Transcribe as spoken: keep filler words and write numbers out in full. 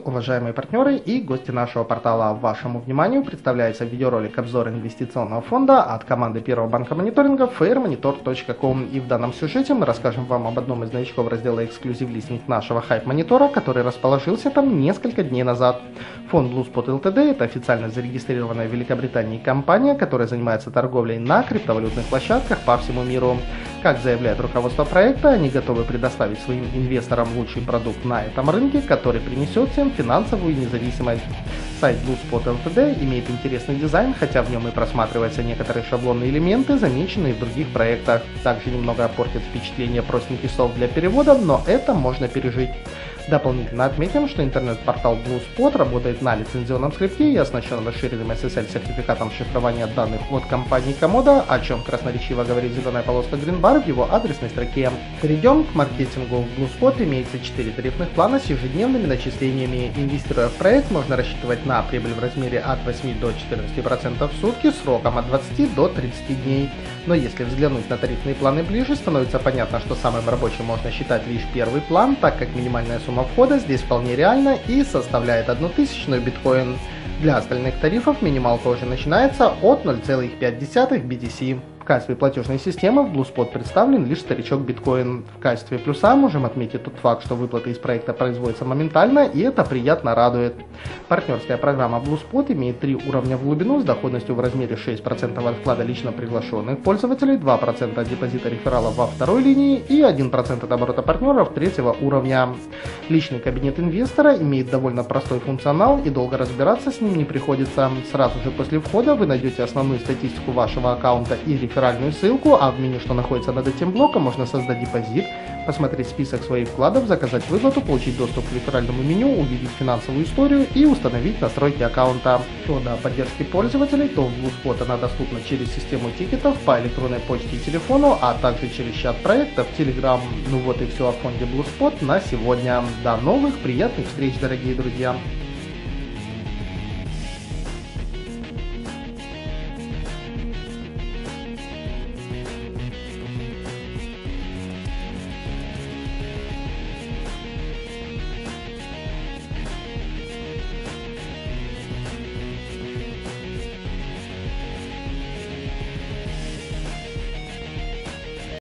уважаемые партнеры и гости нашего портала. Вашему вниманию представляется видеоролик обзора инвестиционного фонда от команды Первого банка мониторинга фейр монитор точка ком. И в данном сюжете мы расскажем вам об одном из новичков раздела эксклюзив листинг нашего хайп-монитора, который расположился там несколько дней назад. Фонд BlueSpot Ltd – это официально зарегистрированная в Великобритании компания, которая занимается торговлей на криптовалютных площадках по всему миру. Как заявляет руководство проекта, они готовы предоставить своим инвесторам лучший продукт на этом рынке, который принесет всем финансовую независимость. Сайт BlueSpot Ltd имеет интересный дизайн, хотя в нем и просматриваются некоторые шаблонные элементы, замеченные в других проектах. Также немного портит впечатление простенький софт для перевода, но это можно пережить. Дополнительно отметим, что интернет-портал BlueSpot работает на лицензионном скрипте и оснащен расширенным эс эс эль-сертификатом шифрования данных от компании Komodo, о чем красноречиво говорит зеленая полоска Greenbar в его адресной строке. Перейдем к маркетингу. В BlueSpot имеется четыре тарифных плана с ежедневными начислениями. Инвестируя в проект, можно рассчитывать на прибыль в размере от восьми до четырнадцати процентов в сутки, сроком от двадцати до тридцати дней. Но если взглянуть на тарифные планы ближе, становится понятно, что самым рабочим можно считать лишь первый план, так как минимальная сумма входа здесь вполне реальна и составляет одну тысячную биткоин. Для остальных тарифов минимал тоже начинается от ноль целых пять десятых би ти си. В качестве платежной системы в BlueSpot представлен лишь старичок биткоин. В качестве плюса можем отметить тот факт, что выплаты из проекта производятся моментально, и это приятно радует. Партнерская программа BlueSpot имеет три уровня в глубину с доходностью в размере шесть процентов от вклада лично приглашенных пользователей, два процента от депозита рефералов во второй линии и один процент от оборота партнеров третьего уровня. Личный кабинет инвестора имеет довольно простой функционал, и долго разбираться с ним не приходится. Сразу же после входа вы найдете основную статистику вашего аккаунта и реферальную ссылку, а в меню, что находится над этим блоком, можно создать депозит, посмотреть список своих вкладов, заказать выплату, получить доступ к реферальному меню, увидеть финансовую историю и установить настройки аккаунта. Что до поддержки пользователей, то в BlueSpot она доступна через систему тикетов по электронной почте и телефону, а также через чат проектов, Telegram. Ну вот и все о фонде BlueSpot на сегодня. До новых приятных встреч, дорогие друзья!